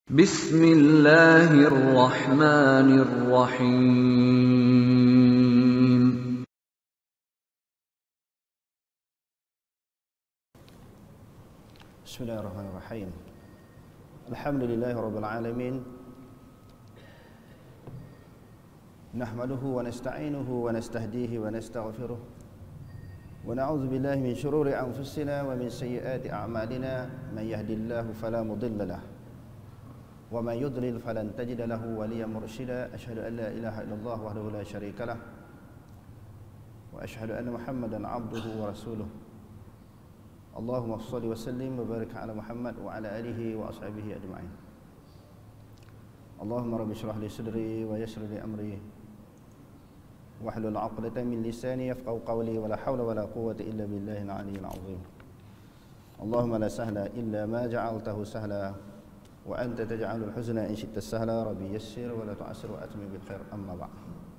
Bismillahirrahmanirrahim. Bismillahirrahmanirrahim. Alhamdulillahirabbil alamin. Nahmaduhu wa nasta'inuhu wa nastahdihi wa nastaghfiruh. Wa na'udzu billahi min shururi anfusina wa min sayyiati a'malina. Man yahdihillahu fala mudilla lahu wa man yudlil falan tajida lahu waliyyan mursyida. Asyhadu an la ilaha illallah wahdahu la syarika lah wa asyhadu anna Muhammadan 'abduhu wa rasuluh. Allahumma shalli wa sallim wa barik ala Muhammad wa ala alihi wa ashabihi ajma'in. Allahumma rabbi shrah li sadri wa yassir li amri wahlul 'uqdatam min lisani yafqahu qawli wa la hawla wa la quwwata illa billahil 'aliyyil 'azim. Allahumma la sahla illa ma ja'altahu sahla wa anta taj'alul huzna in syi'ta sahla. Rabbi yassir wa la tu'assir wa atmim bil khair. Amma ba'd.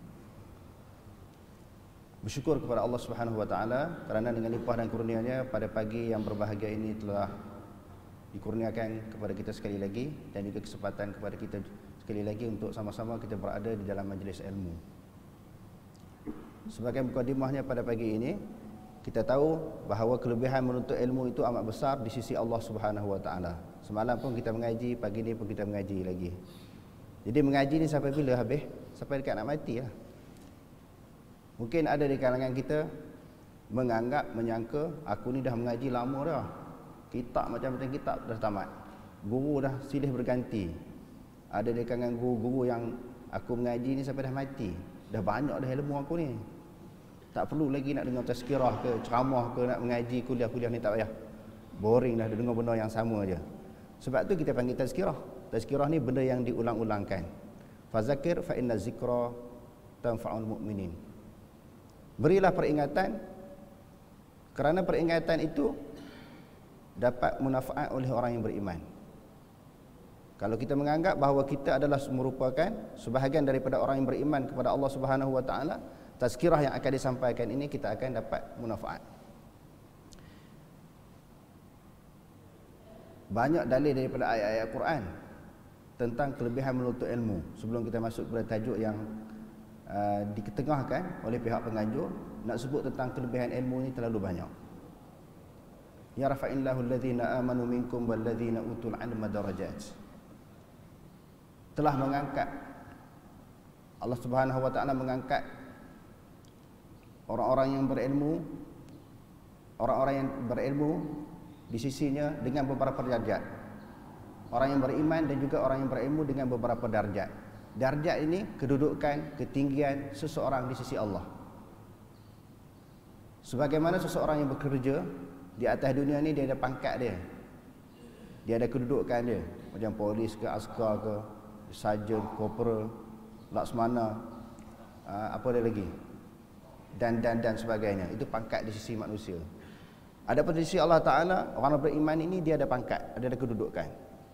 Bersyukur kepada Allah Subhanahu wa taala kerana dengan limpah dan kurnia-Nya pada pagi yang berbahagia ini telah dikurniakan kepada kita sekali lagi, dan juga kesempatan kepada kita sekali lagi untuk sama-sama kita berada di dalam majlis ilmu. Sebagai mukadimahnya pada pagi ini, kita tahu bahawa kelebihan menuntut ilmu itu amat besar di sisi Allah Subhanahu wa taala. Semalam pun kita mengaji, pagi ni pun kita mengaji lagi. Jadi mengaji ni sampai bila habis? Sampai dekat nak mati lah. Mungkin ada di kalangan kita menganggap, menyangka, aku ni dah mengaji lama dah. Kitab macam-macam kitab dah tamat. Guru dah silih berganti. Ada di kalangan guru-guru yang aku mengaji ni sampai dah mati. Dah banyak dah ilmu aku ni. Tak perlu lagi nak dengar tazkirah ke, ceramah ke, nak mengaji kuliah-kuliah ni tak payah. Boring dah dengar benda yang sama je. Sebab tu kita panggil tazkirah. Tazkirah ni benda yang diulang-ulangkan. Fazakir fa inna zikra tanfa'ul mu'minin. Berilah peringatan, kerana peringatan itu dapat manfaat oleh orang yang beriman. Kalau kita menganggap bahawa kita adalah merupakan sebahagian daripada orang yang beriman kepada Allah Subhanahu wa taala, tazkirah yang akan disampaikan ini kita akan dapat manfaat. Banyak dalil daripada ayat-ayat Quran tentang kelebihan menuntut ilmu. Sebelum kita masuk kepada tajuk yang diketengahkan oleh pihak penganjur, nak sebut tentang kelebihan ilmu ni terlalu banyak. Ya rafa'illahu alladhina amanu minkum walladhina utul 'ilma darajat. Telah mengangkat, Allah Subhanahu wa taala mengangkat orang-orang yang berilmu, orang-orang yang berilmu di sisinya dengan beberapa darjat. Orang yang beriman dan juga orang yang berilmu dengan beberapa darjat. Darjat ini kedudukan, ketinggian seseorang di sisi Allah. Sebagaimana seseorang yang bekerja di atas dunia ni, dia ada pangkat dia. Dia ada kedudukan dia. Macam polis ke, askar ke, sarjan, korporal, laksmana, apa dia lagi? Dan sebagainya. Itu pangkat di sisi manusia. Adapun di sisi Allah Ta'ala, orang beriman ini dia ada pangkat, ada kedudukan.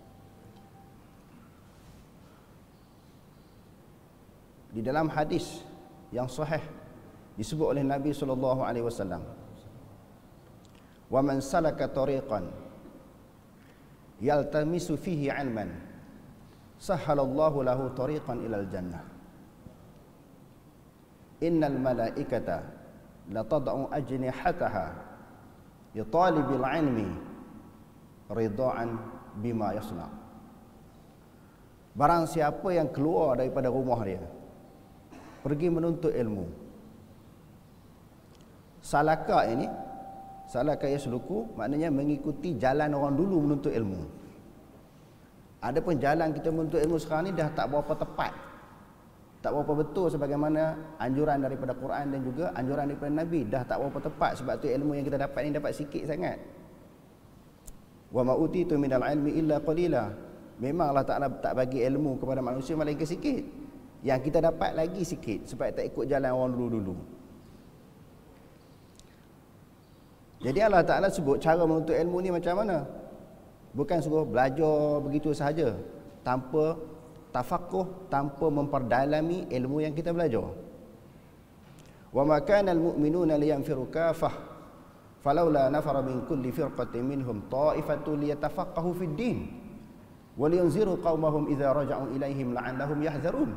Di dalam hadis yang sahih disebut oleh Nabi SAW, "Wa man salaka tariqan yaltamisu fihi 'ilman, sahhalallahu lahu tariqan ilal jannah. Innal malaikata la tad'u ajnihataha li talibil 'ilmi ridha'an bima yasna." Barang siapa yang keluar daripada rumah dia pergi menuntut ilmu. Salaka ini, salaka yasluku, maknanya mengikuti jalan orang dulu menuntut ilmu. Adapun jalan kita menuntut ilmu sekarang ni dah tak berapa tepat, tak berapa betul sebagaimana anjuran daripada Quran dan juga anjuran daripada Nabi. Dah tak berapa tepat, sebab tu ilmu yang kita dapat ni dapat sikit sangat. Wa ma utitu minal ilmi illa qalila. Memang Allah Ta'ala tak bagi ilmu kepada manusia melainkan sikit. Yang kita dapat lagi sikit, sebab tak ikut jalan orang dulu-dulu. Jadi Allah Ta'ala sebut cara menuntut ilmu ni macam mana? Bukan suruh belajar begitu sahaja, tanpa tafaqquh, tanpa memperdalami ilmu yang kita belajar. Wa ma kana al-mu'minuna liyanfiru kaffah falaula nafara min kulli firqatin minhum ta'ifatun liyatafaqahu fid din. waliyunziru qaumahum idza raja'u ilaihim la'allahum yahzarun.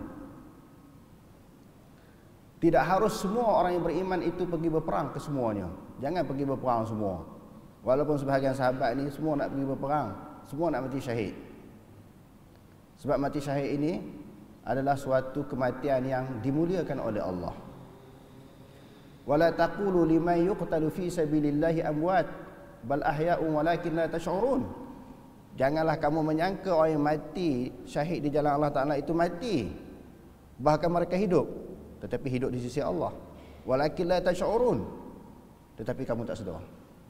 Tidak harus semua orang yang beriman itu pergi berperang ke semuanya. Jangan pergi berperang semua. Walaupun sebahagian sahabat ni semua nak pergi berperang, semua nak mati syahid. Sebab mati syahid ini adalah suatu kematian yang dimuliakan oleh Allah. Wala taqulu liman yuqtalu fi sabilillahi amwat bal ahya'un walakin la tash'urun. Janganlah kamu menyangka orang yang mati syahid di jalan Allah Taala itu mati, bahkan mereka hidup, tetapi hidup di sisi Allah. Walakin la tash'urun, tetapi kamu tak sedar.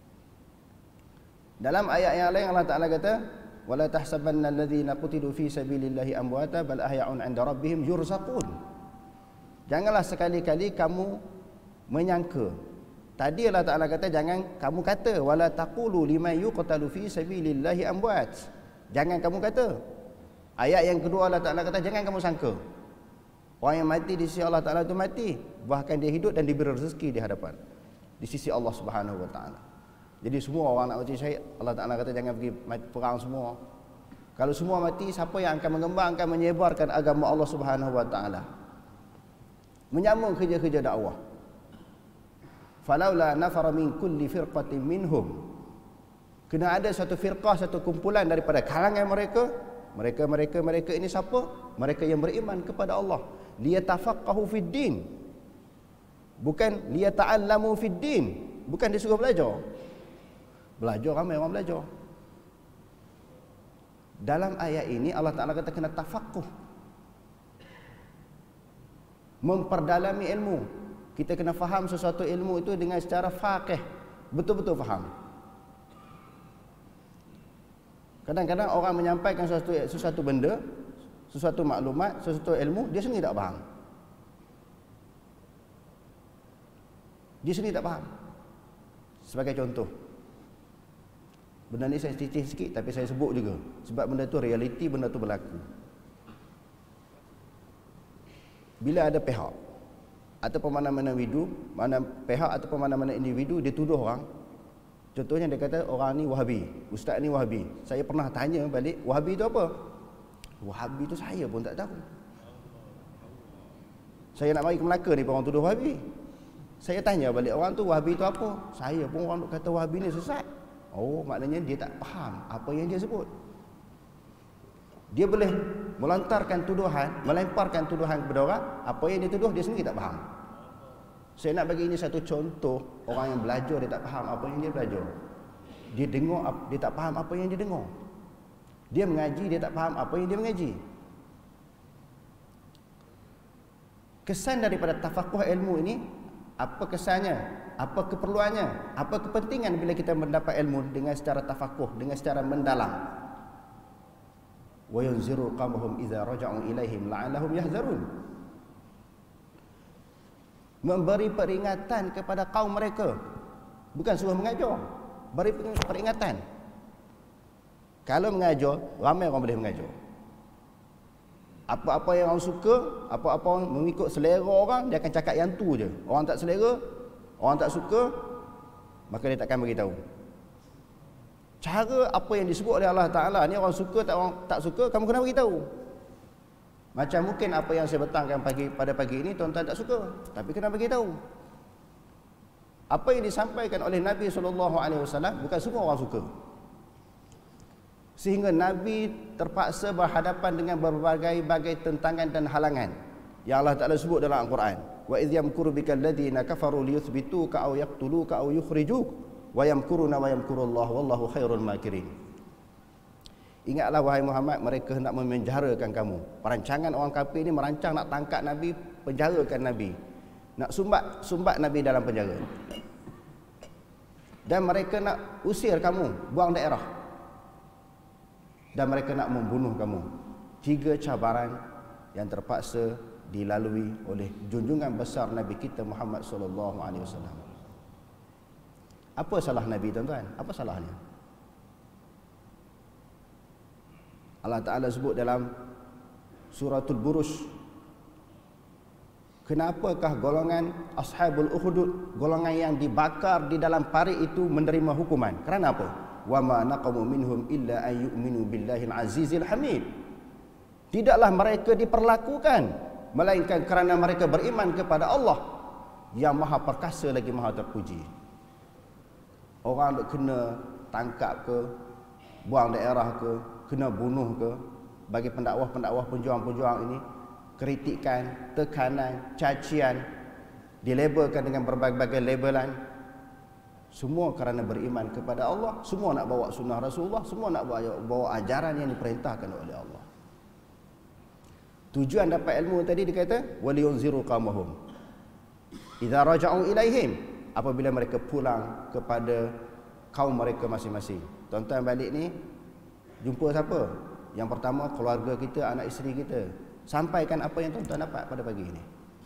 Dalam ayat yang lain Allah Taala kata, wala tahsabanna alladhina qutilu fi sabilillahi amwata bal ahya'un 'inda rabbihim yurzaqun. Janganlah sekali-kali kamu menyangka. Tadi Allah Taala kata jangan kamu kata wala taqulu liman yuqtalu fi sabilillahi amwat. Jangan kamu kata. Ayat yang kedua Allah Taala kata jangan kamu sangka. Orang yang mati di sisi Allah Taala itu mati, bahkan dia hidup dan diberi rezeki di hadapan di sisi Allah Subhanahu wa taala. Jadi semua orang nak mati syahid, Allah Ta'ala kata jangan pergi perang semua. Kalau semua mati, siapa yang akan mengembangkan, menyebarkan agama Allah Subhanahu wa taala? Menyambung kerja-kerja dakwah. Falaula nafara min kulli firqatin minhum. Kena ada satu firqah, satu kumpulan daripada kalangan mereka. Mereka ini siapa? Mereka yang beriman kepada Allah. Liyatafaqahu fid din. Bukan liyata'allamu fid din. Bukan disuruh belajar. Belajar, ramai orang belajar. Dalam ayat ini Allah Ta'ala kata kena tafaqquh, memperdalami ilmu. Kita kena faham sesuatu ilmu itu dengan secara faqih, betul-betul faham. Kadang-kadang orang menyampaikan sesuatu benda, sesuatu maklumat, sesuatu ilmu, dia sendiri tak faham. Dia sendiri tak faham. Sebagai contoh, benda ni sensitif sikit tapi saya sebut juga sebab benda tu realiti, benda tu berlaku. Bila ada pihak ataupun mana-mana pihak ataupun mana-mana individu dia tuduh orang, contohnya dia kata orang ni Wahabi, ustaz ni Wahabi. Saya pernah tanya balik, Wahabi tu apa? Wahabi tu saya pun tak tahu. Saya nak mari ke Melaka ni orang tuduh Wahabi. Saya tanya balik orang tu Wahabi tu apa? Saya pun orang kata Wahabi ni sesat. Oh, maknanya dia tak faham apa yang dia sebut. Dia boleh melemparkan tuduhan kepada orang, apa yang dia tuduh dia sendiri tak faham. Saya nak bagi ini satu contoh orang yang belajar dia tak faham apa yang dia belajar. Dia dengar dia tak faham apa yang dia dengar. Dia mengaji dia tak faham apa yang dia mengaji. Kesan daripada tafaqquh ilmu ini, apa kesannya? Apa keperluannya? Apa kepentingan bila kita mendapat ilmu dengan secara tafaqquh, dengan secara mendalam? Wa yunziru qaumahum idza raja'u ilaihim la'allahum yahzarun. Memberi peringatan kepada kaum mereka, bukan suruh mengajar. Beri peringatan. Kalau mengajar, ramai orang boleh mengajar. Apa-apa yang orang suka, apa-apa orang mengikut selera orang, dia akan cakap yang tu je. Orang tak selera, orang tak suka, maka dia takkan beritahu. Cara apa yang disebut oleh Allah Ta'ala ni, orang suka orang tak suka, kamu kena beritahu. Macam mungkin apa yang saya betangkan pada pagi ini, tuan-tuan tak suka, tapi kena beritahu. Apa yang disampaikan oleh Nabi SAW, bukan semua orang suka. Sehingga Nabi terpaksa berhadapan dengan berbagai-bagai tentangan dan halangan yang Allah Ta'ala sebut dalam Al-Quran. Wa idh yamkuru bika alladhina kafaru liyuthbituka aw yaqtuluka aw yukhrijuk wa yamkuruna wa yamkurullahu wallahu khairul makirin. Ingatlah wahai Muhammad, mereka hendak memenjarakan kamu. Perancangan orang kafir ini merancang nak tangkap Nabi, penjarakan Nabi, nak sumbat Nabi dalam penjara. Dan mereka nak usir kamu, buang daerah. Dan mereka nak membunuh kamu. 3 cabaran yang terpaksa dilalui oleh junjungan besar Nabi kita Muhammad sallallahu alaihi wasallam. Apa salah Nabi, tuan-tuan? Apa salahnya? Allah Ta'ala sebut dalam suratul Buruj, kenapakah golongan Ashabul Ukhdud, golongan yang dibakar di dalam parit itu menerima hukuman? Kerana apa? wa ma naqamu minhum illa an yu'minu billahil azizil hamid. Tidaklah mereka diperlakukan melainkan kerana mereka beriman kepada Allah yang maha perkasa lagi maha terpuji. Orang duk kena tangkap ke, buang daerah ke, kena bunuh ke, bagi pendakwah-pendakwah penjuang-penjuang ini, kritikan, tekanan, cacian, dilabelkan dengan berbagai-bagai labelan, semua kerana beriman kepada Allah, semua nak bawa sunnah Rasulullah, semua nak bawa ajaran yang diperintahkan oleh Allah. Tujuan dapat ilmu tadi dikata waliyunziru qaumahum idza raja'u ilaihim, apabila mereka pulang kepada kaum mereka masing-masing. Tuan-tuan balik ni jumpa siapa? Yang pertama keluarga kita, anak isteri kita. Sampaikan apa yang tuan-tuan dapat pada pagi ini.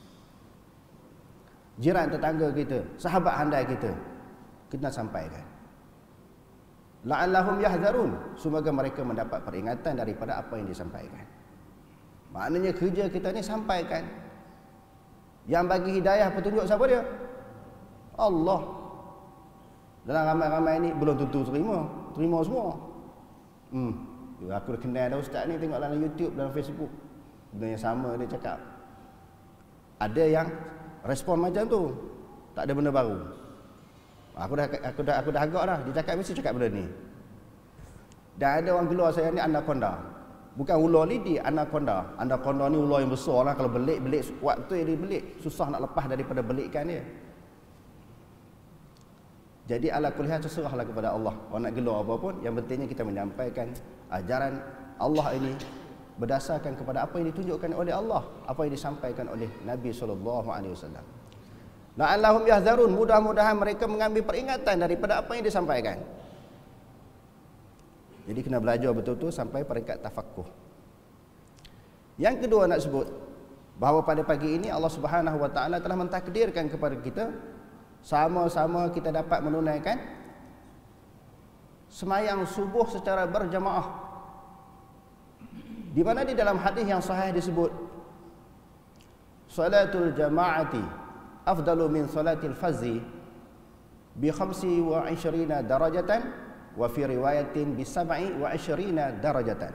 Jiran tetangga kita, sahabat handai kita, kita sampaikan. La'allahum yahzarun, semoga mereka mendapat peringatan daripada apa yang disampaikan. Maknanya kerja kita ni sampaikan. Yang bagi hidayah petunjuk siapa dia? Allah. Dalam ramai-ramai ni belum tentu terima semua. Aku dah kenal dah ustaz ni, tengok dalam YouTube, dalam Facebook, benda yang sama dia cakap. Ada yang respon macam tu, tak ada benda baru. Aku dah agak dah, dia cakap mesti cakap benda ni. Dan ada orang gelar saya ni anaconda. Bukan ular lidi, anaconda. Anaconda ni ular yang besar lah. Kalau belik waktu dia belik, susah nak lepas daripada belikan dia. Jadi ala kulli hal terserahlah kepada Allah. Orang nak gelar apa pun, yang pentingnya kita menyampaikan ajaran Allah ini berdasarkan kepada apa yang ditunjukkan oleh Allah, apa yang disampaikan oleh Nabi SAW. La'allahum yahzarun, mudah-mudahan mereka mengambil peringatan daripada apa yang disampaikan. Jadi kena belajar betul-betul sampai peringkat tafaqquh. Yang kedua nak sebut bahawa pada pagi ini Allah Subhanahu Wa Taala telah mentakdirkan kepada kita sama-sama kita dapat menunaikan semayang subuh secara berjamaah. Di mana di dalam hadis yang sahih disebut salatul jama'ati afdalu min salatil fazzi bi 25 darajatan wa fi riwayatin bi 27 darajatan.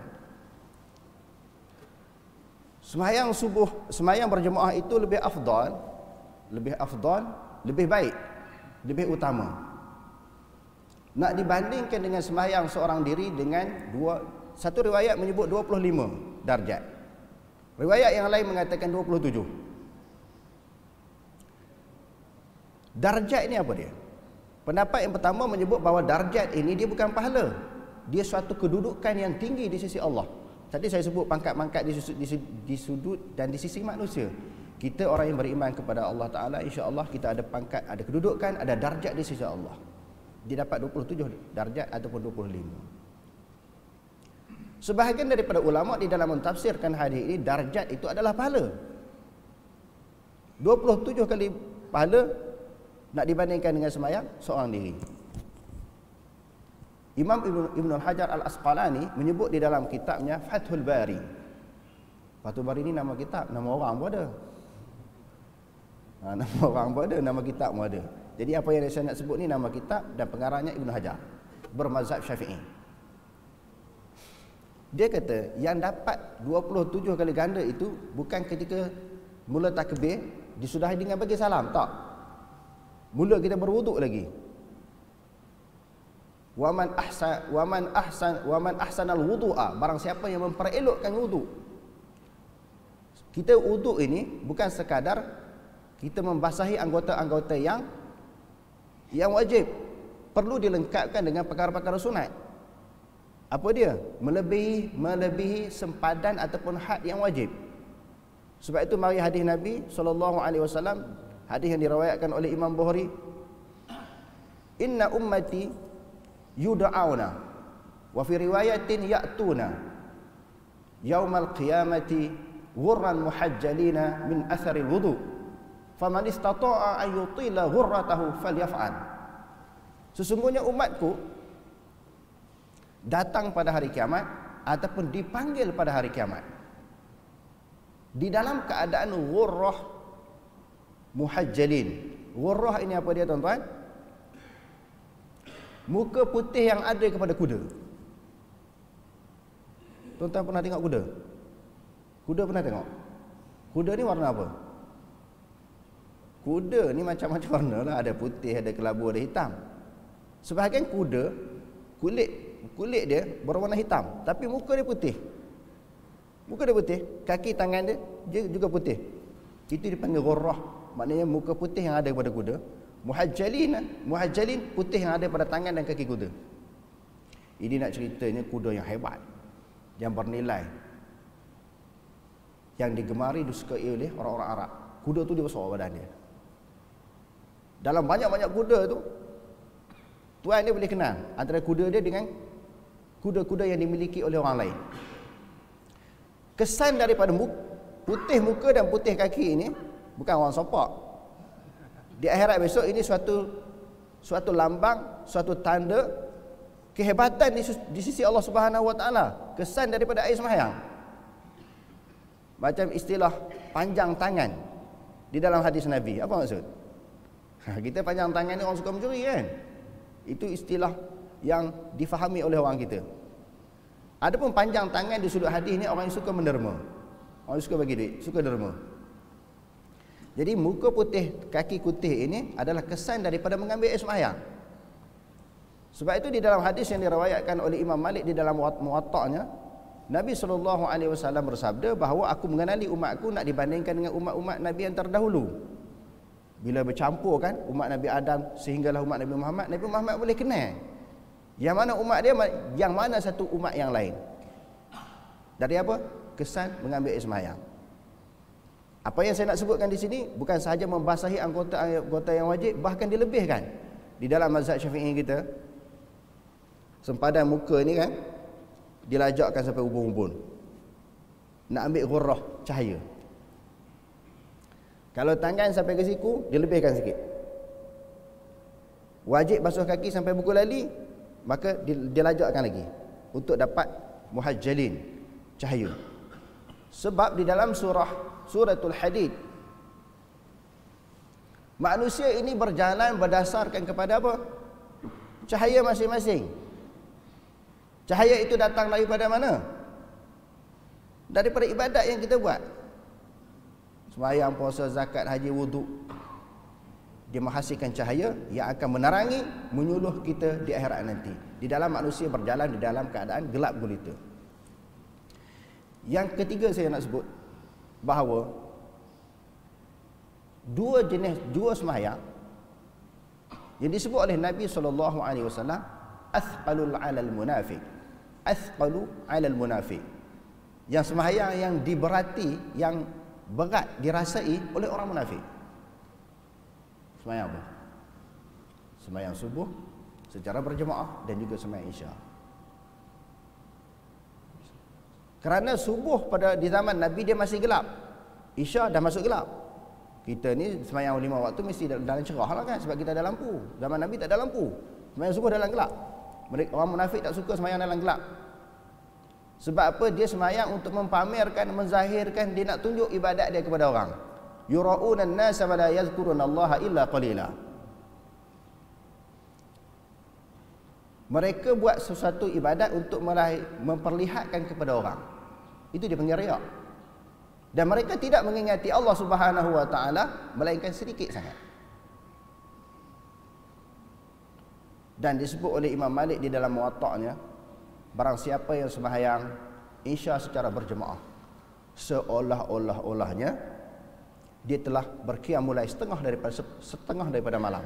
Sembahyang subuh, sembahyang berjemaah itu lebih afdal, lebih baik, lebih utama. Nak dibandingkan dengan sembahyang seorang diri dengan satu riwayat menyebut 25 darjat. Riwayat yang lain mengatakan 27. Darjat ini apa dia? Pendapat yang pertama menyebut bahawa darjat ini dia bukan pahala. Dia suatu kedudukan yang tinggi di sisi Allah. Tadi saya sebut pangkat-pangkat di sudut dan di sisi manusia. Kita orang yang beriman kepada Allah Ta'ala, insya-Allah kita ada pangkat, ada kedudukan, ada darjat di sisi Allah. Dia dapat 27 darjat ataupun 25. Sebahagian daripada ulama di dalam mentafsirkan hadis ini, darjat itu adalah pahala. 27 kali pahala nak dibandingkan dengan sembahyang seorang diri. Imam Ibn Hajar Al-Asqalani menyebut di dalam kitabnya Fathul Bari. Fathul Bari ni nama kitab, nama orang pun ada. Nama orang pun ada, nama kitab pun ada. Jadi apa yang saya nak sebut ni nama kitab dan pengarangnya Ibn Hajar, bermazhab Syafi'i. Dia kata yang dapat 27 kali ganda itu bukan ketika mula takbir disudahi dengan bagi salam, tak. Mula kita berwuduk lagi. Waman ahsanal wudu'a, barang siapa yang memperelokkan wuduk. Kita wuduk ini bukan sekadar kita membasahi anggota-anggota yang wajib, perlu dilengkapkan dengan perkara-perkara sunat. Apa dia? Melebihi sempadan ataupun had yang wajib. Sebab itu mari hadis Nabi SAW, hadis yang diriwayatkan oleh Imam Bukhari, inna ummati yud'auna wa fi riwayatin ya'tuna yaumal qiyamati ghurran muhajjalina min atharil wudu faman istata'a an yutila ghurratahu falyaf'al. Sesungguhnya umatku datang pada hari kiamat ataupun dipanggil pada hari kiamat di dalam keadaan ghurrah muhajjalin. Ghurrah ini apa dia tuan-tuan? muka putih yang ada kepada kuda. Tuan-tuan pernah tengok kuda? Kuda pernah tengok? Kuda ni warna apa? Kuda ni macam-macam warna lah. Ada putih, ada kelabu, ada hitam. Sebahagian kuda, kulit dia berwarna hitam, tapi muka dia putih. Muka dia putih, kaki tangan dia juga putih. Itu dipanggil ghurrah. Maknanya muka putih yang ada pada kuda. Muhajjalin putih yang ada pada tangan dan kaki kuda. Ini nak ceritanya kuda yang hebat, yang bernilai, yang digemari, disukai oleh orang-orang Arab. Kuda tu dia besar badan dia. Dalam banyak-banyak kuda tu, tuan dia boleh kenal antara kuda dia dengan kuda-kuda yang dimiliki oleh orang lain. Kesan daripada putih muka dan putih kaki ini bukan orang sopak. Di akhirat besok ini suatu lambang, suatu tanda kehebatan di sisi Allah Subhanahu Wa Taala. Kesan daripada air sembahyang. Macam istilah panjang tangan di dalam hadis Nabi. Apa maksud? Kita panjang tangan ni orang suka mencuri kan? Itu istilah yang difahami oleh orang kita. Adapun panjang tangan di sudut hadis ni orang yang suka menderma. Orang yang suka bagi duit, suka derma. Jadi muka putih, kaki putih ini adalah kesan daripada mengambil air sembahyang. Sebab itu di dalam hadis yang diriwayatkan oleh Imam Malik di dalam Muwatta'nya, Nabi SAW bersabda bahawa aku mengenali umatku nak dibandingkan dengan umat-umat Nabi yang terdahulu. Bila bercampur kan umat Nabi Adam sehinggalah umat Nabi Muhammad boleh kenal yang mana umat dia, yang mana satu umat yang lain. Dari apa? Kesan mengambil air sembahyang. Apa yang saya nak sebutkan di sini bukan sahaja membasahi anggota yang wajib, bahkan dilebihkan. Di dalam mazhab Syafi'i kita, sempadan muka ni kan dilajakkan sampai ubun-ubun. Nak ambil ghurrah, cahaya. Kalau tangan sampai ke siku, dilebihkan sikit. Wajib basuh kaki sampai buku lali, maka dilajakkan lagi untuk dapat muhajjalin, cahaya. Sebab di dalam suratul Hadid, manusia ini berjalan berdasarkan kepada apa? Cahaya masing-masing. Cahaya itu datang daripada mana? Daripada ibadat yang kita buat. Sembahyang, puasa, zakat, haji, wuduk. Dia menghasilkan cahaya yang akan menerangi, menyuluh kita di akhirat nanti. Di dalam manusia berjalan di dalam keadaan gelap gulita. Yang ketiga saya nak sebut bahawa dua sembahyang yang disebut oleh Nabi SAW, athqalul 'alal munafiq. Athqalu 'alal munafiq. Yang sembahyang yang diberati, yang berat dirasai oleh orang munafik. Sembahyang apa? Sembahyang subuh secara berjemaah dan juga sembahyang isya. Kerana subuh di zaman Nabi dia masih gelap, isya dah masuk gelap. Kita ni sembahyang 5 waktu mesti dalam cerah lah kan, sebab kita ada lampu. Zaman Nabi tak ada lampu, sembahyang subuh dalam gelap. Orang munafik tak suka sembahyang dalam gelap. Sebab apa? Dia sembahyang untuk mempamerkan, menzahirkan, dia nak tunjuk ibadat dia kepada orang. Yura'una an-nasa wa la yadhkuruna Allah illa qalila. Mereka buat sesuatu ibadat untuk memperlihatkan kepada orang. Itu dipanggil riya. Dan mereka tidak mengingati Allah Subhanahu Wa Taala melainkan sedikit sangat. Dan disebut oleh Imam Malik di dalam Muwatta'nya, barang siapa yang sembahyang isya secara berjemaah, seolah-olahnya dia telah berqiyam mulai setengah daripada malam.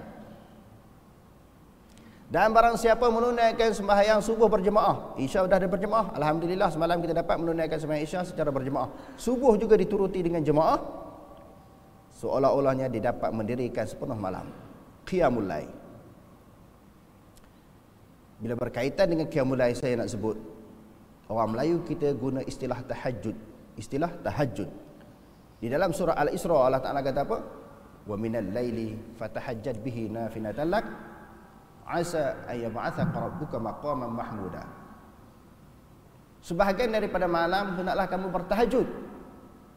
Dan barang siapa menunaikan sembahyang subuh berjemaah, isya sudah ada berjemaah, alhamdulillah semalam kita dapat menunaikan sembahyang isya secara berjemaah, subuh juga dituruti dengan jemaah, seolah-olahnya dia dapat mendirikan sepenuh malam, qiyamul lail. Bila berkaitan dengan qiyamul lail, saya nak sebut, orang Melayu kita guna istilah tahajud. Istilah tahajud. Di dalam surah Al-Isra Allah Ta'ala kata apa? Wa minal laili fatahajjad bihi nafinatan lak asa ay yab'athaka rabbuka maqaman mahmuda. Sebahagian daripada malam hendaklah kamu bertahajud.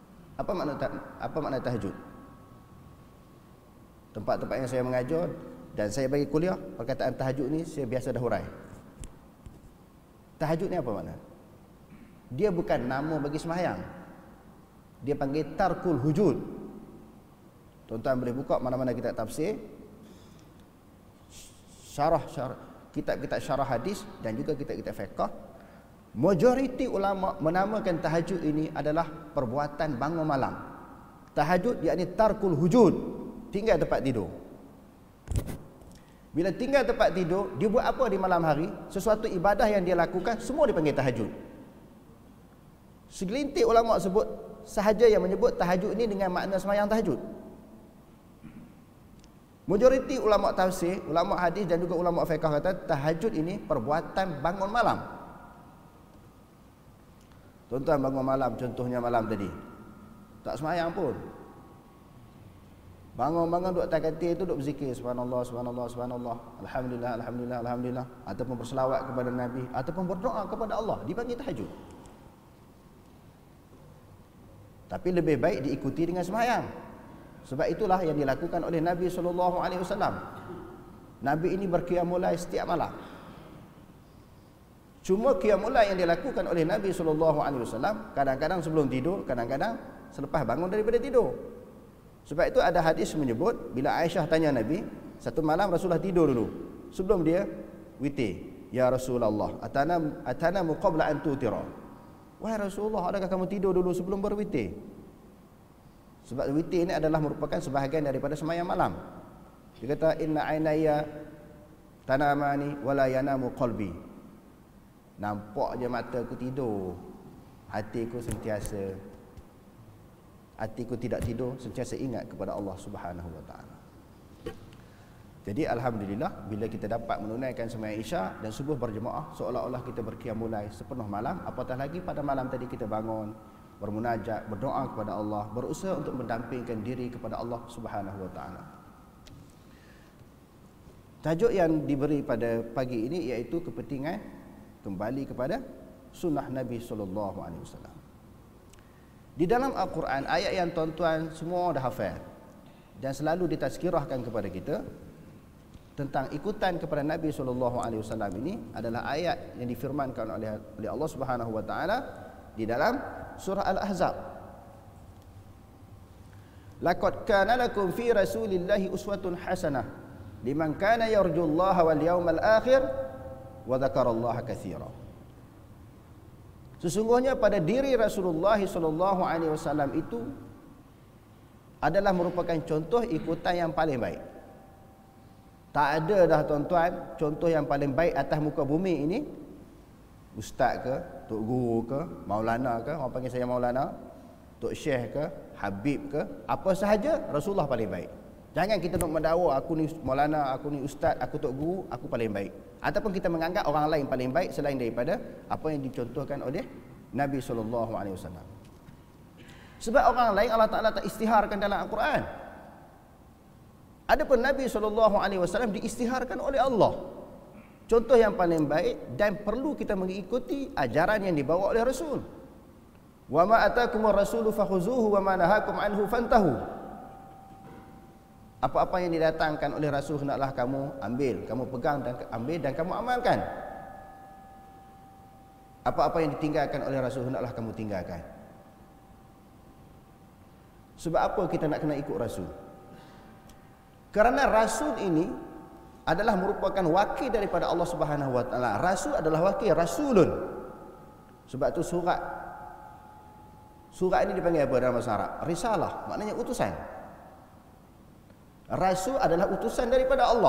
Apa makna tahajud? Tempat-tempat yang saya mengajar Dan saya bagi kuliah, perkataan tahajud ni saya biasa dah hurai. Tahajud ni apa makna? Dia bukan nama bagi sembahyang. Dia panggil tarkul hujud. Tuan-tuan boleh buka mana-mana kitab tafsir, syarah kitab-kitab syarah hadis dan juga kitab-kitab fiqh. Majoriti ulama menamakan tahajud ini adalah perbuatan bangun malam. Tahajud yakni tarkul hujud, tinggal tempat tidur. Bila tinggal tempat tidur, dia buat apa di malam hari? Sesuatu ibadah yang dia lakukan, semua dipanggil tahajud. Segelintir ulama sebut sahaja yang menyebut tahajud ini dengan makna sembahyang tahajud. Majoriti ulama tafsir, ulama hadis dan juga ulama fiqh kata tahajud ini perbuatan bangun malam. Tuan-tuan bangun malam, contohnya malam tadi, tak sembahyang pun. Bangun-bangun duduk atas katil tu duduk berzikir subhanallah, subhanallah, subhanallah, alhamdulillah, alhamdulillah, alhamdulillah, ataupun berselawat kepada Nabi, ataupun berdoa kepada Allah, dipanggil tahajud. Tapi lebih baik diikuti dengan sembahyang. Sebab itulah yang dilakukan oleh Nabi SAW. Nabi ini berqiyamul lail setiap malam. Cuma qiyamul lail yang dilakukan oleh Nabi SAW kadang-kadang sebelum tidur, kadang-kadang selepas bangun daripada tidur. Sebab itu ada hadis menyebut bila Aisyah tanya Nabi, satu malam Rasulullah tidur dulu sebelum dia witir. Ya Rasulullah, atana qabla an tutira. Wahai Rasulullah, adakah kamu tidur dulu sebelum berwitir? Sebab witir ini adalah merupakan sebahagian daripada sembahyang malam. Dia kata inna ainaya tanamani wala yanamu qalbi. Nampak je mataku tidur, hatiku tidak tidur, sentiasa ingat kepada Allah Subhanahu wa taala. Jadi alhamdulillah bila kita dapat menunaikan sembahyang Isya dan subuh berjemaah, seolah-olah kita berqiyamul lail sepenuh malam, apatah lagi pada malam tadi kita bangun bermunajat, berdoa kepada Allah, berusaha untuk mendampingkan diri kepada Allah Subhanahu wa taala. Tajuk yang diberi pada pagi ini iaitu kepentingan kembali kepada sunnah Nabi sallallahu alaihi wasallam. Di dalam Al-Quran, ayat yang tuan-tuan semua dah hafal dan selalu ditazkirahkan kepada kita tentang ikutan kepada Nabi SAW ini adalah ayat yang difirmankan oleh Allah Subhanahu Wa Taala di dalam surah Al-Ahzab. Laqad kana lakum fi Rasulillahi uswatun hasanah liman kana yarjullaha wal yawmal akhir wa dzakarallaha katsira. Sesungguhnya pada diri Rasulullah SAW itu adalah merupakan contoh ikutan yang paling baik. Tak ada dah tuan-tuan contoh yang paling baik atas muka bumi ini, ustaz ke, tok guru ke, maulana ke, orang panggil saya maulana, tok syekh ke, habib ke, apa sahaja Rasulullah paling baik. Jangan kita nak mendakwa aku ni maulana, aku ni ustaz, aku tok guru, aku paling baik. Ataupun kita menganggap orang lain paling baik selain daripada apa yang dicontohkan oleh Nabi SAW. Sebab orang lain Allah Ta'ala tak istiharkan dalam Al-Quran. Adapun Nabi SAW diistiharkan oleh Allah. Contoh yang paling baik dan perlu kita mengikuti ajaran yang dibawa oleh Rasul. Wa ma atakumur rasulu fakhuzuhu wa ma nahakum anhu fantahu. Apa-apa yang didatangkan oleh Rasul hendaklah kamu ambil, kamu pegang dan ambil dan kamu amalkan. Apa-apa yang ditinggalkan oleh Rasul hendaklah kamu tinggalkan. Sebab apa kita nak kena ikut Rasul? Kerana Rasul ini adalah merupakan wakil daripada Allah Subhanahu Wa Taala. Rasul adalah wakil, rasulun. Sebab tu surat ini dipanggil apa dalam bahasa Arab? Risalah, maknanya utusan. Rasul adalah utusan daripada Allah.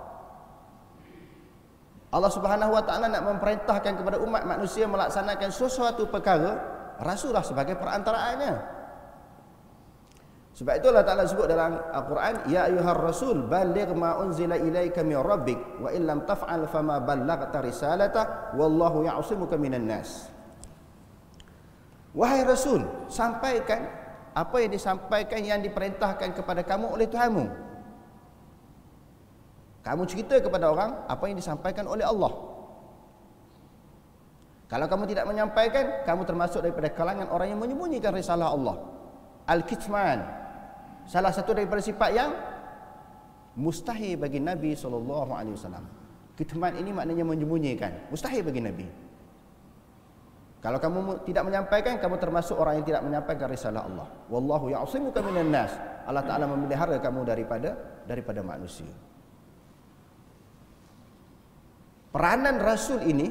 Allah Subhanahu Wa Taala nak memerintahkan kepada umat manusia melaksanakan sesuatu perkara, Rasulullah sebagai perantaraannya. Sebab itu Allah Ta'ala sebut dalam Al-Quran, Ya ayuhar rasul baligh ma unzila ilaika min rabbik wa illam taf'al fama ballaghta risalata wallahu ya'simuka minan nas. Wahai Rasul, sampaikan apa yang disampaikan, yang diperintahkan kepada kamu oleh Tuhanmu. Kamu cerita kepada orang apa yang disampaikan oleh Allah. Kalau kamu tidak menyampaikan, kamu termasuk daripada kalangan orang yang menyembunyikan risalah Allah. Al-kitman, salah satu daripada sifat yang Mustahil bagi Nabi SAW. Kitman ini maknanya menyembunyikan. Mustahil bagi Nabi. Kalau kamu tidak menyampaikan, kamu termasuk orang yang tidak menyampaikan risalah Allah. Wallahu ya'simuka minan nas. Allah Ta'ala memelihara kamu daripada manusia. Peranan Rasul ini,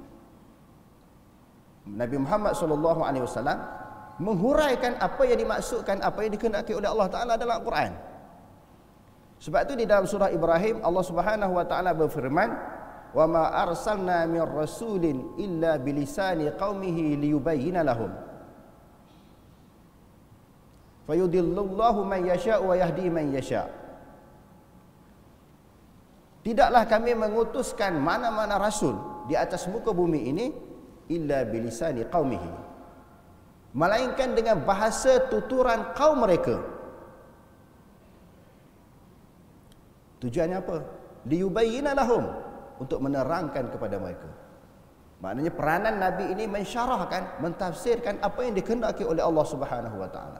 Nabi Muhammad SAW menghuraikan apa yang dimaksudkan, apa yang dikehendaki oleh Allah Ta'ala dalam Al-Quran. Sebab itu di dalam surah Ibrahim Allah Subhanahu wa taala berfirman, "Wa ma arsalna mir rasulin illa bilisani qaumihi liyubayyana lahum." Fayudillullahu man yasha' wa yahdi man yasha'. Tidaklah kami mengutuskan mana-mana rasul di atas muka bumi ini illa bilisani qaumihi, melainkan dengan bahasa tuturan kaum mereka. Tujuannya apa? Liyubayyina lahum, untuk menerangkan kepada mereka. Maknanya peranan Nabi ini mensyarahkan, mentafsirkan apa yang dikehendaki oleh Allah Subhanahu wa taala.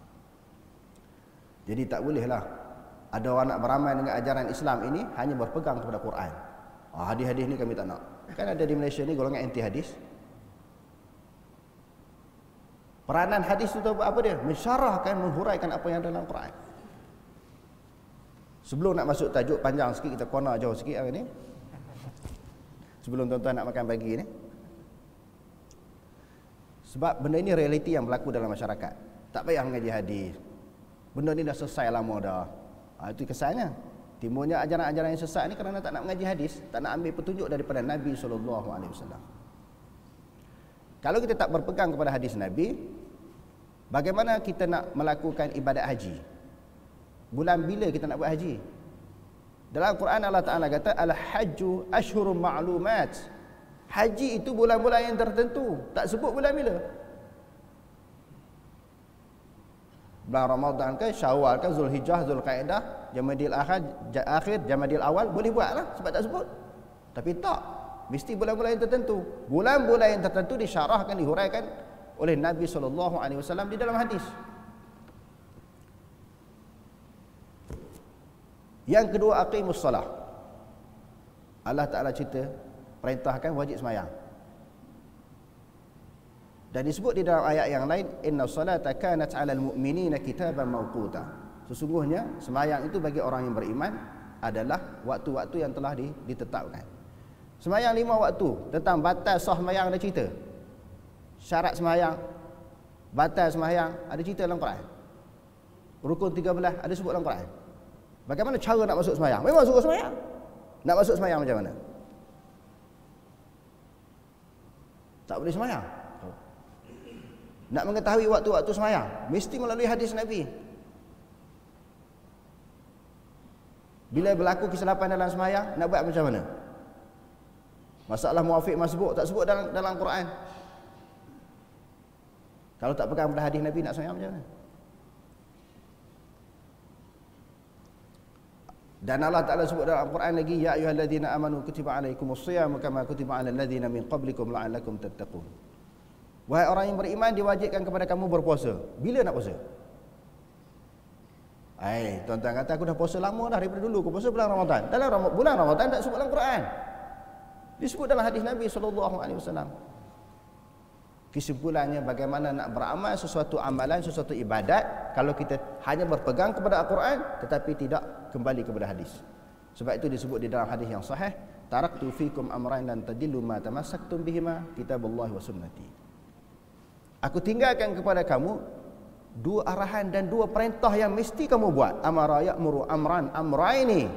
Jadi tak bolehlah ada orang nak beramal dengan ajaran Islam ini hanya berpegang kepada Quran. Hadis-hadis ni kami tak nak. Kan ada di Malaysia ni golongan anti hadis. Peranan hadis itu apa dia? Mensyarahkan, menghuraikan apa yang dalam Quran. Sebelum nak masuk tajuk, panjang sikit, kita corner jauh sikit hari ni. Sebelum tuan-tuan nak makan pagi ni. Sebab benda ini realiti yang berlaku dalam masyarakat. Tak payah mengaji hadis. Benda ni dah selesai lama dah. Itu kesannya. Timbulnya ajaran-ajaran yang sesat ni kerana tak nak mengaji hadis, tak nak ambil petunjuk daripada Nabi SAW. Kalau kita tak berpegang kepada hadis Nabi, bagaimana kita nak melakukan ibadat haji? Bulan bila kita nak buat haji? Dalam Quran Allah Ta'ala kata, Al-hajju ashhurum ma'lumat. Haji itu bulan-bulan yang tertentu. Tak sebut bulan bila. Bulan Ramadan ke, Syawal ke, Zulhijjah, Zulqaidah, Jamadil akhir, Jamadil awal, boleh buat lah sebab tak sebut. Tapi tak, mesti bulan-bulan yang tertentu. Bulan-bulan yang tertentu disyarahkan, dihuraikan oleh Nabi SAW di dalam hadis. Yang kedua, aqimus salah. Allah Ta'ala cerita, perintahkan wajib semayang. Dan disebut di dalam ayat yang lain, inna salata kanat 'alal mu'minina kitaban mawquta. Sesungguhnya semayang itu bagi orang yang beriman adalah waktu-waktu yang telah ditetapkan. Semayang 5 waktu. Tentang batas sah semayang ada cerita. Syarat semayang, batas semayang ada cerita dalam Quran. Rukun 13 ada sebut dalam Quran. Bagaimana cara nak masuk semayang? Memang suruh semayang. Nak masuk semayang macam mana? Tak boleh semayang. Nak mengetahui waktu-waktu semayang, mesti melalui hadis Nabi. Bila berlaku kesilapan dalam semayang, nak buat macam mana? Masalah muafiq masbuk tak sebut dalam Quran. Kalau tak pegang pada hadis Nabi, nak semayang macam mana? Dan Allah Ta'ala sebut dalam Al-Quran lagi, ya ayyuhalladzina amanu kutiba alaikumusshiyam kama kutiba alal ladzina min qablikum la'allakum tattaqun. Wahai orang yang beriman, diwajibkan kepada kamu berpuasa. Bila nak puasa? Tuan-tuan kata aku dah puasa lama dah daripada dulu. Aku puasa bulan Ramadan. Dalam bulan Ramadan tak sebut dalam Quran. Disebut dalam hadis Nabi SAW. Kesimpulannya, bagaimana nak beramal sesuatu amalan, sesuatu ibadat kalau kita hanya berpegang kepada Al-Quran tetapi tidak kembali kepada hadis. Sebab itu disebut di dalam hadis yang sahih, taraktu fikum amrayn lan tadillu ma tamassaktum bihima, kitabullahi wa sunnati. Aku tinggalkan kepada kamu 2 arahan dan 2 perintah yang mesti kamu buat. Amara ya'muru amran amraini.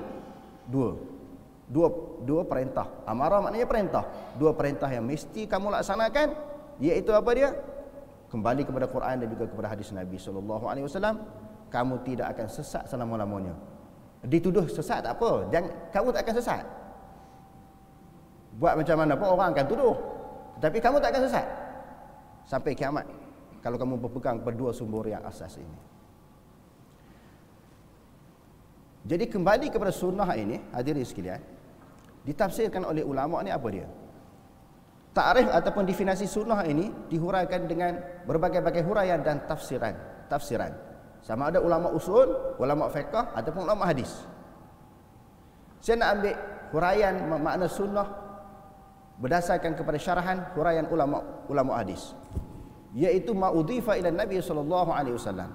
2 perintah. Amara maknanya perintah. 2 perintah yang mesti kamu laksanakan. Iaitu apa dia? Kembali kepada Quran dan juga kepada hadis Nabi SAW. Kamu tidak akan sesat selama-lamanya. Dituduh sesat tak apa, kamu tak akan sesat. Buat macam mana pun orang akan tuduh, tetapi kamu tak akan sesat sampai kiamat kalau kamu berpegang pada 2 sumber yang asas ini. Jadi kembali kepada sunnah ini, hadirin sekalian, ditafsirkan oleh ulama ni apa dia? Takrif ataupun definisi sunnah ini dihuraikan dengan berbagai-bagai huraian dan tafsiran. Sama ada ulama usul, ulama fiqh ataupun ulama hadis. Saya nak ambil huraian makna sunnah berdasarkan kepada syarahan huraian ulama hadis, iaitu ma udhifa ila Nabi sallallahu alaihi wasallam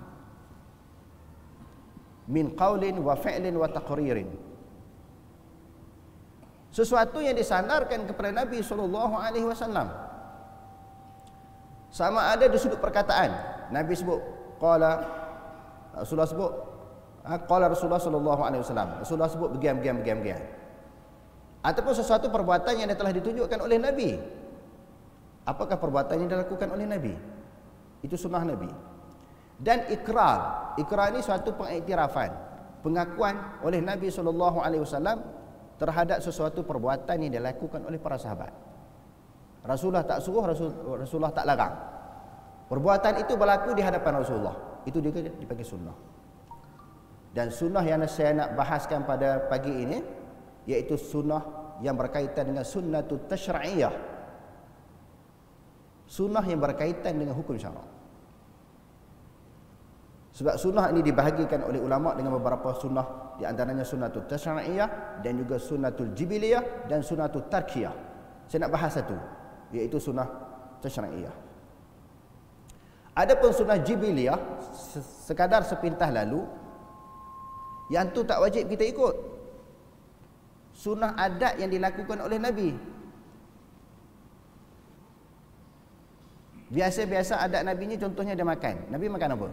min qaulin wa fi'lin wa taqririn. Sesuatu yang disandarkan kepada Nabi sallallahu alaihi wasallam, sama ada di sudut perkataan, Nabi sebut qala, Rasulullah sebut qala Rasulullah sallallahu alaihi wasallam, Rasulullah sebut begian, ataupun sesuatu perbuatan yang telah ditunjukkan oleh Nabi. Apakah perbuatan yang dilakukan oleh Nabi? Itu sunnah Nabi. Dan ikrar ini suatu pengiktirafan, pengakuan oleh Nabi SAW terhadap sesuatu perbuatan yang dilakukan oleh para sahabat. Rasulullah tak suruh, Rasulullah tak larang. Perbuatan itu berlaku di hadapan Rasulullah. Itu juga dipanggil sunnah. Dan sunnah yang saya nak bahaskan pada pagi ini, iaitu sunnah yang berkaitan dengan sunnatut tasyri'iyah. Sunnah yang berkaitan dengan hukum syarak. Sebab sunnah ini dibahagikan oleh ulama dengan beberapa sunnah, di antaranya sunnatul tasyri'iyah dan juga sunnatul jibiliyah dan sunnatul tarkiyah. Saya nak bahas satu, iaitu sunnah tasyri'iyah. Adapun sunnah jibiliyah, sekadar sepintas lalu, yang tu tak wajib kita ikut. Sunnah adat yang dilakukan oleh Nabi. Biasa-biasa adat Nabi ni, contohnya dia makan. Nabi makan apa?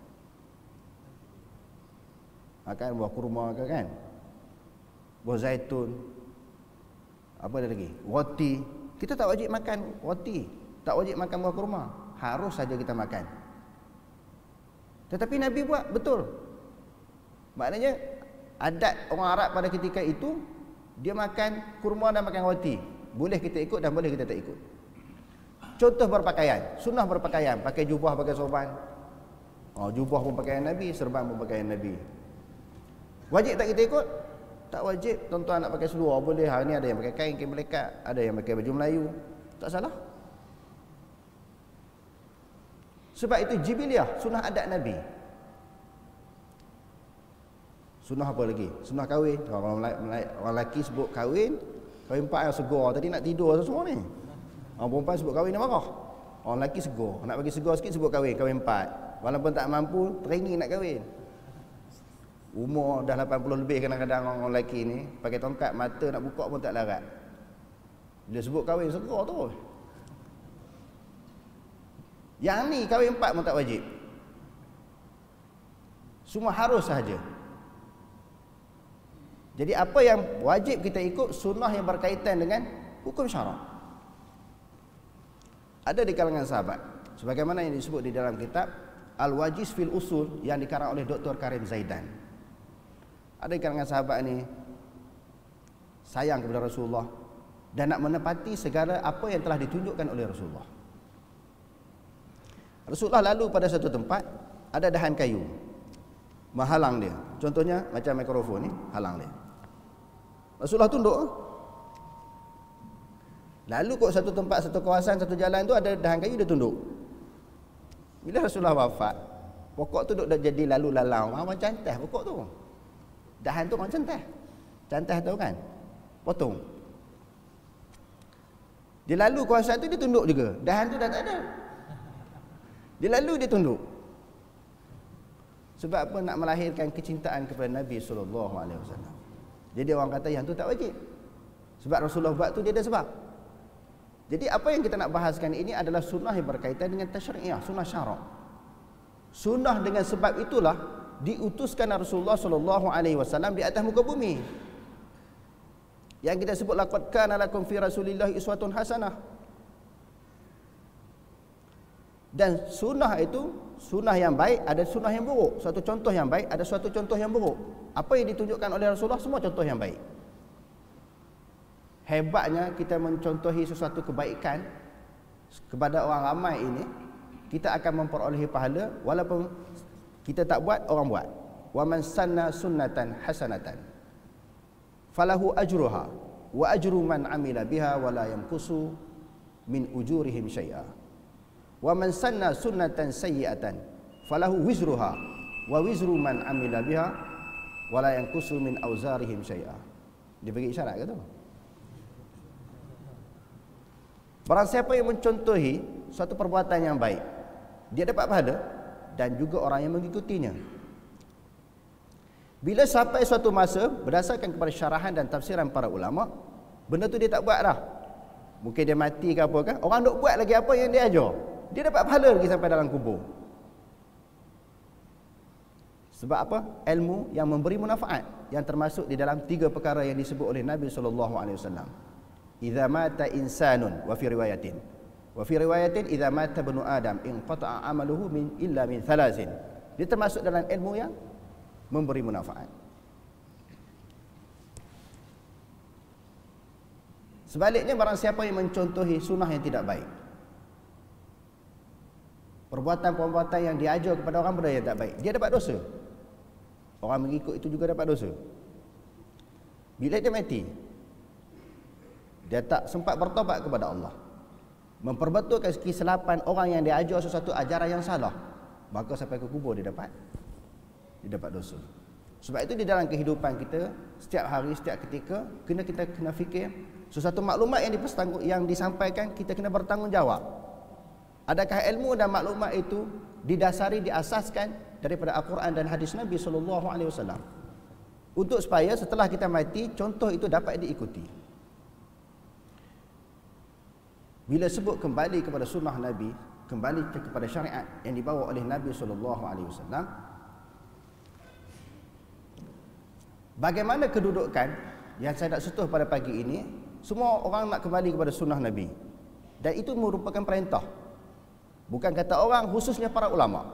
Makan buah kurma ke kan? Buah zaitun. Apa ada lagi? Roti. Kita tak wajib makan roti, tak wajib makan buah kurma. Harus saja kita makan. Tetapi Nabi buat betul. Maknanya adat orang Arab pada ketika itu, dia makan kurma dan makan roti. Boleh kita ikut dan boleh kita tak ikut. Contoh berpakaian, sunnah berpakaian, pakai jubah, pakai sorban. Jubah pun pakaian Nabi, serban pun pakaian Nabi. Wajib tak kita ikut? Tak wajib. Tuan-tuan nak pakai seluar boleh. Hari ni ada yang pakai kain melekat, ada yang pakai baju Melayu. Tak salah. Sebab itu jibiliyah, sunnah adat Nabi. Sunnah apa lagi? Sunnah kahwin. Orang lelaki sebut kahwin empat yang segar. Tadi nak tidur semua ni. Orang perempuan sebut kahwin dia marah. Orang lelaki segar. Nak bagi segar sikit sebut kahwin empat. Walaupun tak mampu, teringin nak kahwin. Umur dah 80 lebih kadang-kadang orang lelaki ni, pakai tongkat, mata nak buka pun tak larat. Bila sebut kahwin segar tu. Yang ni kahwin empat pun tak wajib. Semua harus sahaja. Jadi apa yang wajib kita ikut, sunnah yang berkaitan dengan hukum syarak. Ada di kalangan sahabat, sebagaimana yang disebut di dalam kitab Al-Wajiz fil Usul yang dikarang oleh Dr. Karim Zaidan. Ada di kalangan sahabat ni sayang kepada Rasulullah dan nak menepati segala apa yang telah ditunjukkan oleh Rasulullah. Rasulullah lalu pada satu tempat, ada dahan kayu menghalang dia. Contohnya macam mikrofon ni, halang dia. Rasulullah tunduk. Lalu kok satu tempat, satu kawasan, satu jalan tu ada dahan kayu, dia tunduk. Bila Rasulullah wafat, pokok tu duk jadi lalu lalang, macam cantas pokok tu. Dahan tu macam cantas. Cantas tahu kan? Potong. Dia lalu kawasan tu, dia tunduk juga. Dahan tu dah tak ada. Dia lalu, dia tunduk. Sebab apa? Nak melahirkan kecintaan kepada Nabi SAW. Jadi orang kata yang tu tak wajib. Sebab Rasulullah buat tu dia ada sebab. Jadi apa yang kita nak bahaskan ini adalah sunnah yang berkaitan dengan tasyri'iyah, sunnah syarak. Sunnah dengan sebab itulah diutuskan Rasulullah SAW di atas muka bumi. Yang kita sebut laqad kana lakum fi Rasulillahi uswatun hasanah. Dan sunnah itu, sunnah yang baik ada sunnah yang buruk. Suatu contoh yang baik ada suatu contoh yang buruk. Apa yang ditunjukkan oleh Rasulullah semua contoh yang baik. Hebatnya kita mencontohi sesuatu kebaikan kepada orang ramai ini, kita akan memperolehi pahala walaupun kita tak buat, orang buat. Wa man sanna sunnatan hasanatan falahu ajruha wa ajru man amila biha wa la yanqusu min ujurihim syai'a. Wa man sanna sunnatan sayyi'atan falahu wizruha wa wizru man amila biha wa la yanqusu min auzarihim syai'a. Dia bagi isyarat ke tu? Barang siapa yang mencontohi suatu perbuatan yang baik, dia dapat pahala dan juga orang yang mengikutinya. Bila sampai suatu masa, berdasarkan kepada syarahan dan tafsiran para ulama, benda tu dia tak buat dah. Mungkin dia mati ke apa kan, orang duk buat lagi apa yang dia ajar. Dia dapat pahala lagi sampai dalam kubur. Sebab apa? Ilmu yang memberi manfaat, yang termasuk di dalam 3 perkara yang disebut oleh Nabi SAW. Idza mata insanun, wa fi riwayatin idza mata ibnu adam inqata'a amaluhu illa min thalathin. Dia termasuk dalam ilmu yang memberi manfaat. Sebaliknya, barang siapa yang mencontohi sunnah yang tidak baik, perbuatan-perbuatan yang diajar kepada orang benda yang tak baik, dia dapat dosa. Orang mengikut itu juga dapat dosa. Bila dia mati, dia tak sempat bertobat kepada Allah, memperbetulkan kesilapan orang yang diajar sesuatu ajaran yang salah, maka sampai ke kubur dia dapat dosa. Sebab itu di dalam kehidupan kita, setiap hari, setiap ketika, kita kena fikir sesuatu maklumat yang disampaikan, kita kena bertanggungjawab. Adakah ilmu dan maklumat itu didasari, diasaskan daripada Al-Quran dan hadis Nabi SAW, untuk supaya setelah kita mati, contoh itu dapat diikuti. Bila sebut kembali kepada sunnah Nabi, kembali kepada syariat yang dibawa oleh Nabi SAW, bagaimana kedudukan yang saya nak sentuh pada pagi ini, semua orang nak kembali kepada sunnah Nabi. Dan itu merupakan perintah. Bukan kata orang, khususnya para ulama.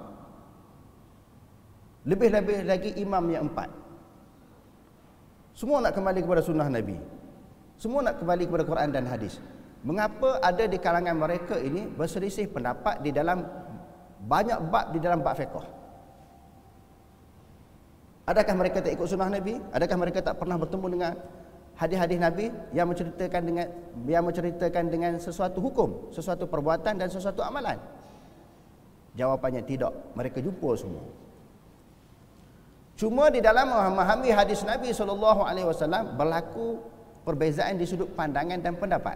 Lebih-lebih lagi imam yang 4. Semua nak kembali kepada sunnah Nabi. Semua nak kembali kepada Quran dan hadis. Mengapa ada di kalangan mereka ini berselisih pendapat di dalam banyak bab di dalam bab fiqh? Adakah mereka tak ikut sunnah Nabi? Adakah mereka tak pernah bertemu dengan hadis-hadis Nabi yang menceritakan dengan sesuatu hukum, sesuatu perbuatan dan sesuatu amalan? Jawapannya tidak. Mereka jumpa semua. Cuma di dalam memahami hadis Nabi SAW berlaku perbezaan di sudut pandangan dan pendapat.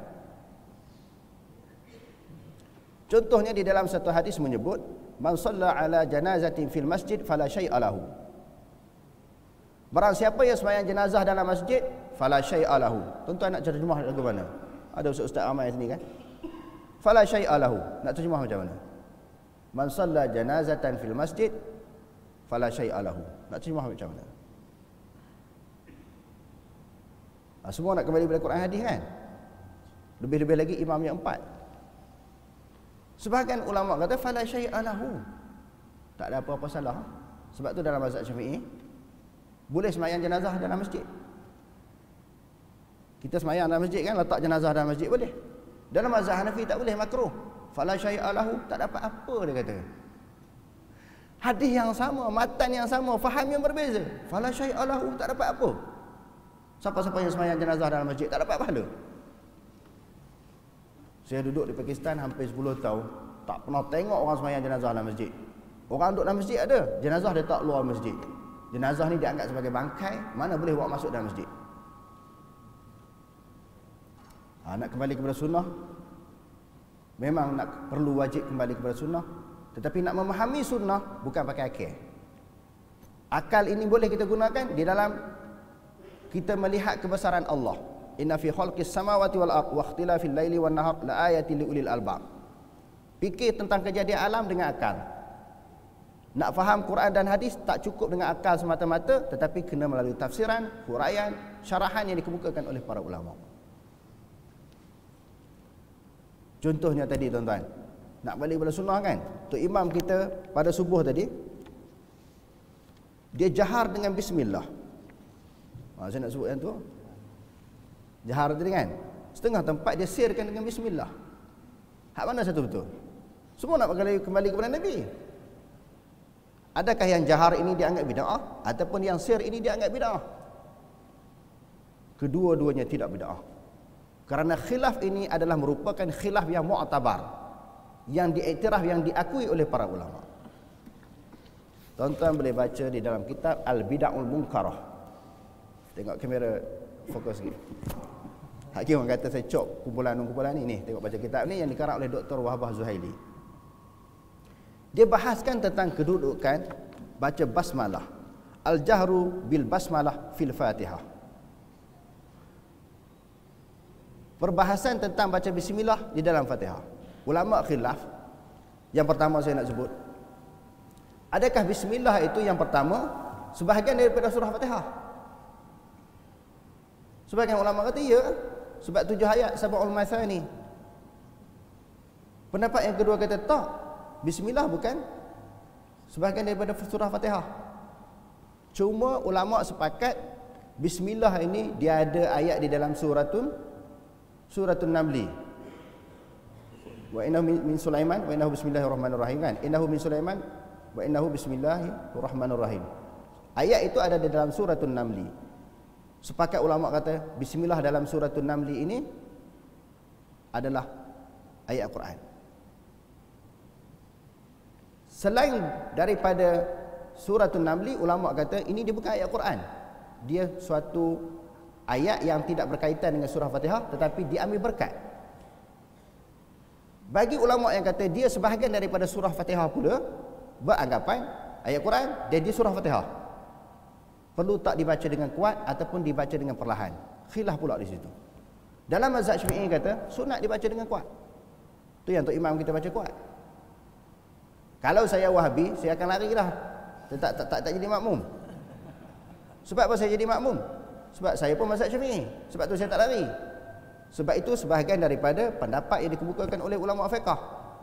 Contohnya di dalam satu hadis menyebut, man shalla ala janazatin fil masjid fala syai'a lahu. Barang siapa yang sembahyang jenazah dalam masjid, fala syai'a lahu. Tuan-tuan nak terjemah lagu mana? Ada ustaz-ustaz ramai sini kan? Fala syai'a lahu. Nak terjemah macam mana? Man shalla janazatan fil masjid fala syai'a lahu. Nak terjemah macam mana? Semua nak kembali kepada Quran hadis kan? Lebih-lebih lagi imam yang 4. Sebahagian ulama kata fala syai'a lahu. Tak ada apa-apa salah. Sebab tu dalam mazhab Syafi'i boleh sembahyang jenazah dalam masjid. Kita sembahyang dalam masjid kan, letak jenazah dalam masjid boleh. Dalam mazhab Hanafi tak boleh, makruh. Fala syai'a lahu, tak dapat apa dia kata. Hadis yang sama, matan yang sama, faham yang berbeza. Fala syai'a lahu, tak dapat apa. Siapa-siapa yang sembahyang jenazah dalam masjid tak dapat pahala. Saya duduk di Pakistan hampir 10 tahun, tak pernah tengok orang sembahyang jenazah dalam masjid. Orang duduk dalam masjid ada, jenazah dia tak luar masjid. Jenazah ni dianggap sebagai bangkai, mana boleh bawa masuk dalam masjid. Nak kembali kepada sunnah, memang nak perlu wajib kembali kepada sunnah. Tetapi nak memahami sunnah bukan pakai akal. Akal ini boleh kita gunakan di dalam kita melihat kebesaran Allah. Inna fi khalqis samawati wal ardh wa ikhtilafil laili wan nahar la ayatin liulil albab. Fikir tentang kejadian alam dengan akal. Nak faham Quran dan hadis tak cukup dengan akal semata-mata, tetapi kena melalui tafsiran, huraian, syarahan yang dikemukakan oleh para ulama. Contohnya tadi tuan-tuan, nak balik pada sunnah kan, Tok Imam kita pada subuh tadi, dia jahar dengan bismillah. Saya nak sebut yang tu. Jahar tadi kan, setengah tempat dia sirkan dengan bismillah. Hak mana satu betul? Semua nak kembali kepada Nabi. Adakah yang jahar ini dianggap bid'ah ataupun yang sir ini dianggap bid'ah? Kedua-duanya tidak bid'ah. Kerana khilaf ini adalah merupakan khilaf yang mu'tabar, yang diiktiraf, yang diakui oleh para ulama. Tuan-tuan boleh baca di dalam kitab Al-Bid'ahul Munkarah. Tengok kamera fokus sikit. Hakim orang kata saya cop kumpulan ni. Tengok baca kitab ni yang dikarang oleh Dr. Wahbah Zuhaili. Dia bahaskan tentang kedudukan baca basmalah. Al-jahru bil basmalah fil Fatihah. Perbahasan tentang baca bismillah di dalam Fatihah. Ulama khilaf. Yang pertama saya nak sebut, adakah bismillah itu yang pertama sebahagian daripada surah Fatihah? Sebahagian ulama kata ya, sebab 7 ayat sab'ul mathani. Pendapat yang kedua kata tak, bismillah bukan sebahagian daripada surah Fatihah. Cuma ulama sepakat bismillah ini dia ada ayat di dalam suratul Namli. Wa innahu min Sulaiman wa innahu bismillahirrahmanirrahim kan. Innahu min Sulaiman wa innahu bismillahirrahmanirrahim. Ayat itu ada di dalam suratul Namli. Sepakat ulama kata bismillah dalam suratul Namli ini adalah ayat Quran. Selain daripada suratul Namli, ulama kata ini dia bukan ayat Quran. Dia suatu ayat yang tidak berkaitan dengan surah Fatihah tetapi diambil berkat. Bagi ulama yang kata dia sebahagian daripada surah Fatihah pula, beranggapan ayat Quran dan dia surah Fatihah. Perlu tak dibaca dengan kuat ataupun dibaca dengan perlahan. Khilaf pula di situ. Dalam mazhab Syafi'i kata sunat dibaca dengan kuat. Tu yang untuk imam kita baca kuat. Kalau saya Wahabi, saya akan lari dah. Tak jadi makmum. Sebab apa saya jadi makmum? Sebab saya pun mazhab Syafi'i. Sebab tu saya tak lari. Sebab itu sebahagian daripada pendapat yang dikemukakan oleh ulama fiqh.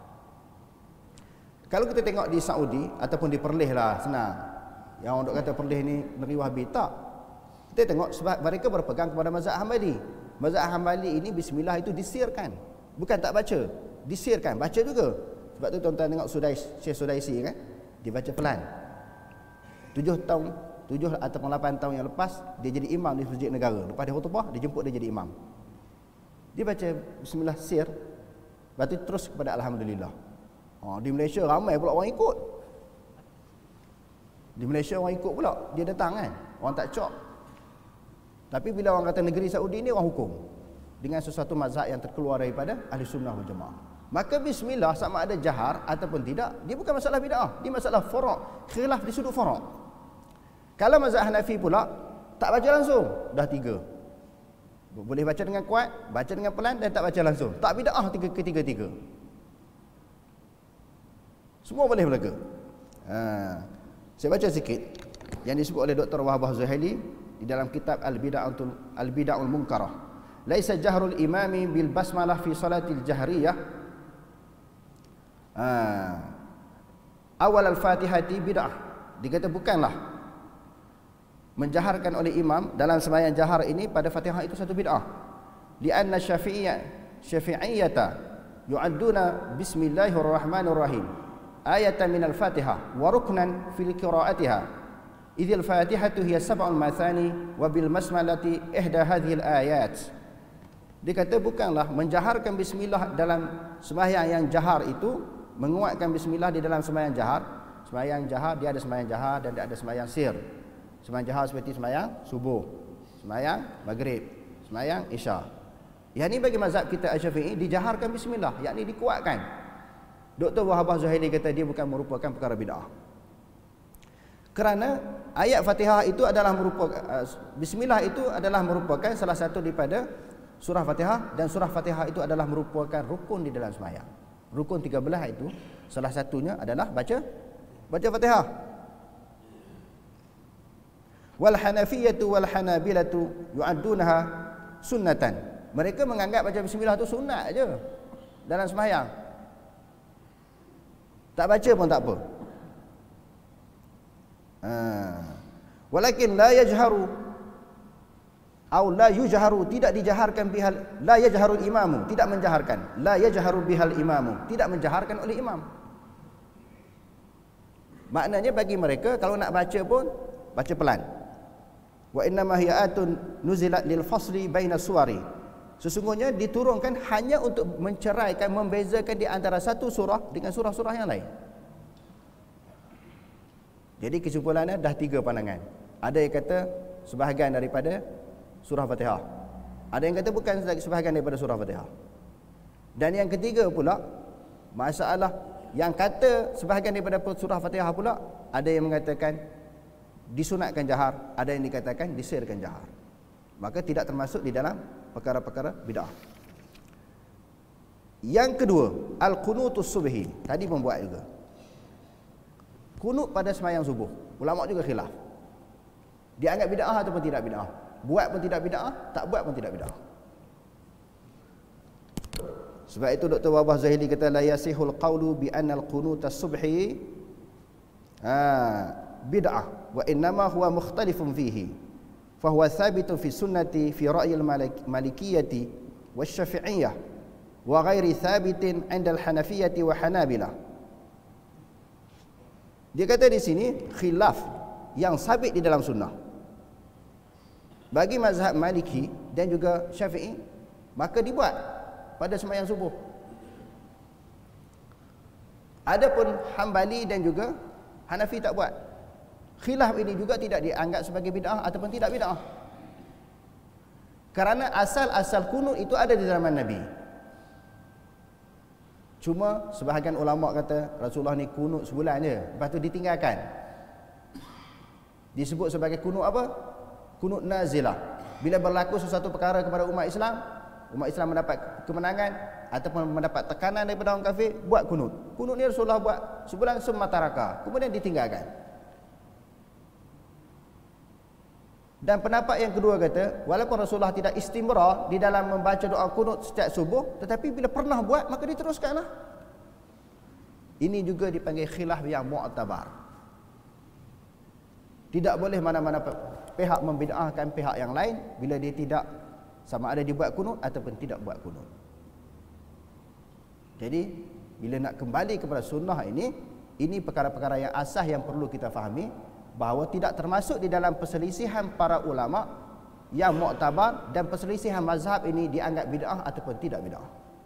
Kalau kita tengok di Saudi ataupun di Perlis lah, senang. Yang orang kata Perlis ni negeri Wahabi, tak. Kita tengok sebab mereka berpegang kepada mazhab Hambali. Mazhab Hambali ini bismillah itu disirkan. Bukan tak baca, disirkan, baca juga. Sebab tu tuan-tuan tengok Syekh Sudaisi kan, dibaca pelan. 7 ataupun 8 tahun yang lepas dia jadi imam di Masjid Negara. Lepas dia khutbah, dia jemput dia jadi imam. Dia baca bismillah sir, lepas tu terus kepada alhamdulillah. Di Malaysia ramai pula orang ikut. Di Malaysia orang ikut pula, dia datang kan, orang tak cop. Tapi bila orang kata negeri Saudi ni orang hukum dengan sesuatu mazhab yang terkeluar daripada ahli sunnah wal jamaah, maka bismillah sama ada jahar ataupun tidak, dia bukan masalah bid'ah, dia masalah furu', khilaf di sudut furu'. Kalau mazhab Hanafi pula tak baca langsung, dah 3. Boleh baca dengan kuat, baca dengan pelan dan tak baca langsung. Tak bid'ah ketiga-tiga. Semua boleh berlaku. Saya baca sikit yang disebut oleh Dr. Wahbah Zuhaili di dalam kitab Al-Bid'ahul Munkarah. Laisa jahrul imami bil basmalah fi salatil jahriyah awal al-Fatihati bid'ah. Dikata bukanlah menjaharkan oleh imam dalam sembahyang jahar ini pada Fatihah itu satu bid'ah. Lianna syafi'iyata yu'adduna bismillahirrahmanirrahim ayatan minal Fatihah wa ruknan fil qira'atiha. Idhil Fatihatu hiya sab'ul mathani wa bil basmalati ihda hadhil ayat. Dia kata bukanlah menjaharkan bismillah dalam sembahyang yang jahar itu, menguatkan bismillah di dalam sembahyang jahar. Sembahyang jahar dia ada sembahyang jahar dan dia ada sembahyang sir. Sembahyang jahar seperti sembahyang subuh, sembahyang maghrib, sembahyang isya. Yang ini bagi mazhab kita Asy-Syafi'i dijaharkan bismillah, yakni dikuatkan. Dr. Wahbah Zuhaili kata dia bukan merupakan perkara bid'ah. Kerana ayat Fatihah itu adalah merupakan bismillah itu adalah merupakan salah satu daripada surah Fatihah, dan surah Fatihah itu adalah merupakan rukun di dalam sembahyang. Rukun 13 itu salah satunya adalah baca Fatihah. Wal Hanafiyatu wal Hanabilatu yu'addunaha sunnatan. Mereka menganggap baca bismillah itu sunat aja dalam sembahyang. Tak baca pun tak apa. Walakin la yajharu atau la yujharu, tidak dijaharkan bihal, la yajharul imamu, tidak menjaharkan, la yajharu bihal imamu, tidak menjaharkan oleh imam. Maknanya bagi mereka kalau nak baca pun baca pelan. Wa innama hiya atun nuzilat lil fasli baina suwari. Sesungguhnya diturunkan hanya untuk menceraikan, membezakan di antara satu surah dengan surah-surah yang lain. Jadi kesimpulannya dah 3 pandangan. Ada yang kata sebahagian daripada surah Fatihah. Ada yang kata bukan sebahagian daripada surah Fatihah. Dan yang ketiga pula, masalah yang kata sebahagian daripada surah Fatihah pula, ada yang mengatakan disunatkan jahar, ada yang dikatakan disirkan jahar. Maka tidak termasuk di dalam perkara-perkara bid'ah. Yang kedua, al-qunutus subhi. Tadi membuat juga. Kunut pada sembahyang subuh. Ulama juga khilaf. Dianggap bid'ah ataupun tidak bid'ah. Buat pun tidak bid'ah, tak buat pun tidak bid'ah. Sebab itu Dr. Wabah Zahili kata la yasihul qawlu bi anna al-qunutas subhi bid'ah wa innama huwa mukhtalifun fihi. Fahuwa thabitun fi sunnati fi ra'yi al-malikiyyati wasy-syafi'iyyah wa ghairi thabitin 'inda al-hanafiyyati wa hanabilah. Dia kata di sini khilaf yang sabit di dalam sunnah. Bagi mazhab Maliki dan juga Syafi'i, maka dibuat pada sembahyang subuh. Adapun Hambali dan juga Hanafi tak buat. Khilaf ini juga tidak dianggap sebagai bid'ah ataupun tidak bid'ah. Kerana asal-asal kunut itu ada di zaman Nabi. Cuma sebahagian ulama kata Rasulullah ni kunut sebulan je, lepas tu ditinggalkan. Disebut sebagai kunut apa? Kunut nazilah. Bila berlaku sesuatu perkara kepada umat Islam mendapat kemenangan ataupun mendapat tekanan daripada orang kafir, buat kunut. Kunut ni Rasulullah buat sebulan semataraka, kemudian ditinggalkan. Dan pendapat yang kedua kata, walaupun Rasulullah tidak istimrar di dalam membaca doa kunut setiap subuh, tetapi bila pernah buat, maka diteruskanlah. Ini juga dipanggil khilaf yang mu'tabar. Tidak boleh mana-mana pihak membid'ahkan pihak yang lain bila dia tidak sama ada dibuat kunut ataupun tidak buat kunut. Jadi, bila nak kembali kepada sunnah ini perkara-perkara yang asas yang perlu kita fahami, bahawa tidak termasuk di dalam perselisihan para ulama yang muktabar, dan perselisihan mazhab ini dianggap bid'ah ataupun tidak bid'ah.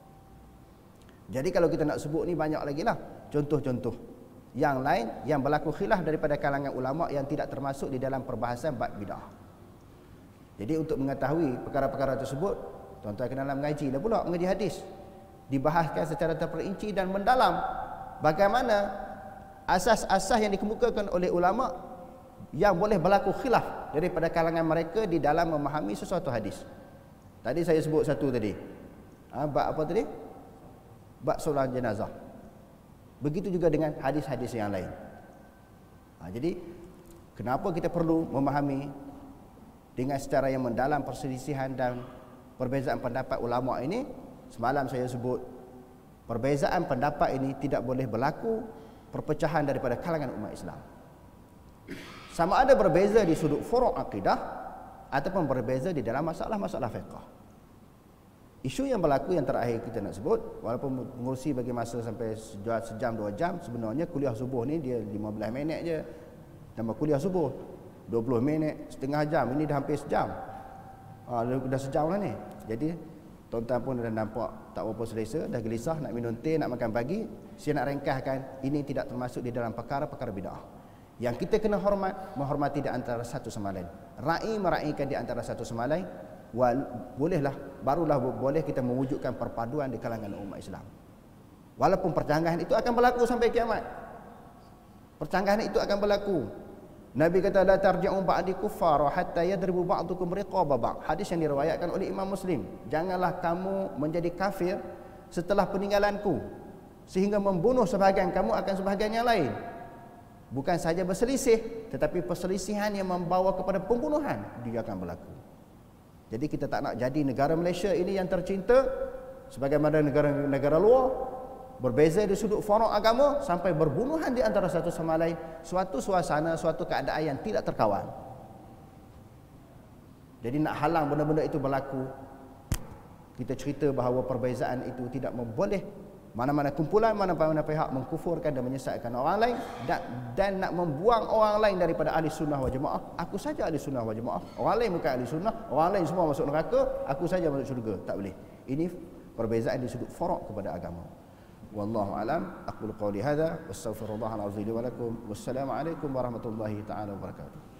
Jadi kalau kita nak sebut ni banyak lagi lah contoh-contoh yang lain yang berlaku khilaf daripada kalangan ulama yang tidak termasuk di dalam perbahasan bab bid'ah. Jadi untuk mengetahui perkara-perkara tersebut, tuan-tuan kena mengaji lah pula, mengaji hadis. Dibahaskan secara terperinci dan mendalam bagaimana asas-asas yang dikemukakan oleh ulama yang boleh berlaku khilaf daripada kalangan mereka di dalam memahami sesuatu hadis. Tadi saya sebut satu tadi. Bab apa tadi? Bab solat jenazah. Begitu juga dengan hadis-hadis yang lain. Jadi kenapa kita perlu memahami dengan secara yang mendalam perselisihan dan perbezaan pendapat ulama ini? Semalam saya sebut perbezaan pendapat ini tidak boleh berlaku perpecahan daripada kalangan umat Islam. Sama ada berbeza di sudut furu' akidah ataupun berbeza di dalam masalah-masalah fiqh. Isu yang berlaku yang terakhir kita nak sebut, walaupun mengurusi bagi masa sampai sejam 2 jam, sebenarnya kuliah subuh ni dia 15 minit je. Tambah kuliah subuh 20 minit, setengah jam, ini dah hampir sejam. Dah sejam lah ni. Jadi tuan-tuan pun dah nampak tak berapa selesa, dah gelisah nak minum teh, nak makan pagi. Saya nak ringkaskan, ini tidak termasuk di dalam perkara-perkara bid'ah. Yang kita kena menghormati di antara satu sama lain. Ra'i mera'ikan di antara satu sama lain, barulah boleh kita mewujudkan perpaduan di kalangan umat Islam. Walaupun percanggahan itu akan berlaku sampai kiamat. Percanggahan itu akan berlaku. Nabi kata la tarji'u ba'di kuffara hatta yadribu ba'dukum riqaba ba'd. Hadis yang diriwayatkan oleh Imam Muslim. Janganlah kamu menjadi kafir setelah peninggalanku, sehingga membunuh sebahagian kamu akan sebahagian yang lain. Bukan saja berselisih, tetapi perselisihan yang membawa kepada pembunuhan dia akan berlaku. Jadi kita tak nak jadi negara Malaysia ini yang tercinta sebagaimana negara-negara luar, berbeza di sudut furu' agama sampai berbunuhan di antara satu sama lain, suatu suasana, suatu keadaan yang tidak terkawal. Jadi nak halang benda-benda itu berlaku, kita cerita bahawa perbezaan itu tidak boleh mana-mana kumpulan, mana-mana pihak mengkufurkan dan menyesatkan orang lain dan nak membuang orang lain daripada ahli sunnah wal jamaah. Aku saja ahli sunnah wal jamaah, orang lain bukan ahli sunnah, orang lain semua masuk neraka, aku saja masuk syurga. Tak boleh. Ini perbezaan di sudut furu' kepada agama. Wallahu alam. Aqulu qawli hadza wastaghfirullahal azim li wa lakum. Wassalamu alaikum warahmatullahi taala wabarakatuh.